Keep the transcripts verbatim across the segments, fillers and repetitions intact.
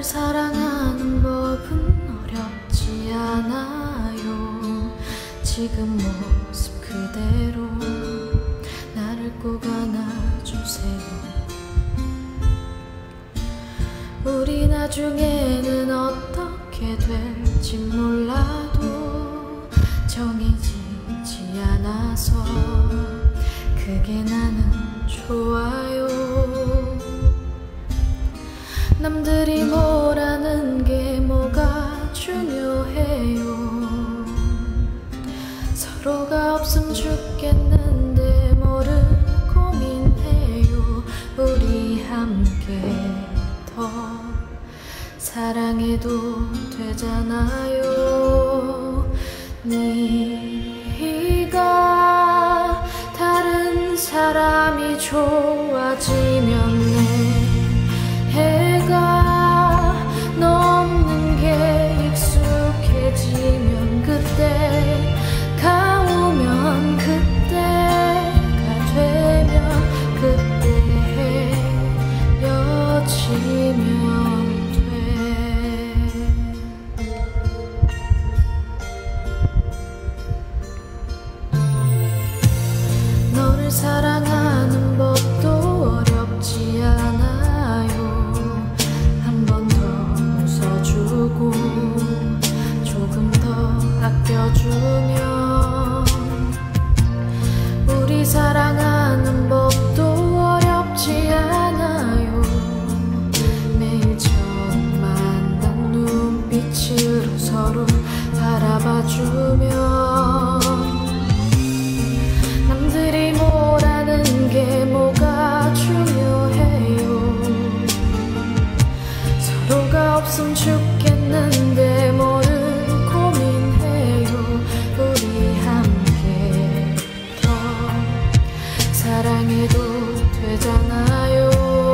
사랑하는 법은 어렵지 않아요. 지금 모습 그대로 나를 꼭 안아주세요. 우리 나중에는 어떻게 될지 몰라도 정해지지 않아서 그게 나는 좋아요. 남들이 뭐라는 게 뭐가 중요해요. 서로가 없음 죽겠는데 뭐를 고민해요. 우리 함께 더 사랑해도 되잖아요. 네가 다른 사람이 좋아지면 내 해가 너 없는 게 익숙해지면 그때가 오면 그때가 되면 그때 헤어지면 너를 사랑하는 법도 어렵지 않아요. 한 번 더 웃어주고 조금 더 아껴주면 우리 사랑하는 법도 어렵지 않아요. 매일 처음 만난 눈빛으로 서로 바라봐주면 남들이 뭐라는 게 뭐가 중요해요. 서로가 없음 죽겠는데 뭐를 고민해요. 우리 함께 더 사랑해도 되잖아요.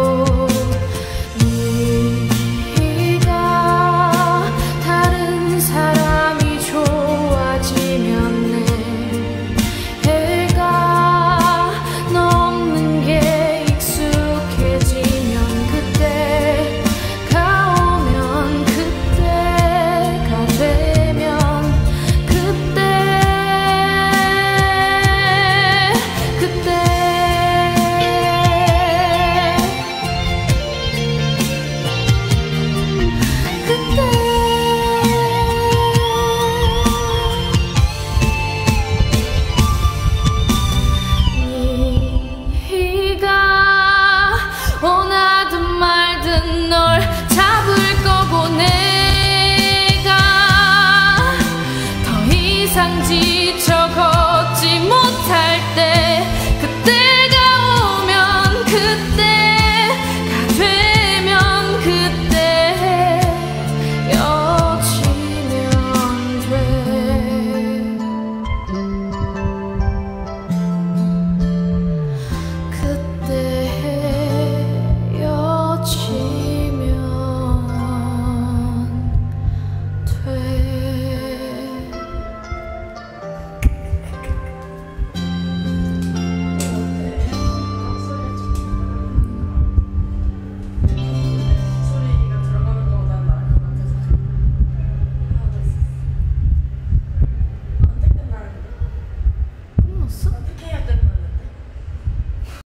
네가 다른 사람이 좋아지면 내 원하든 말든 널 잡을 거고 내가 더 이상 지쳐 걷지 못할 때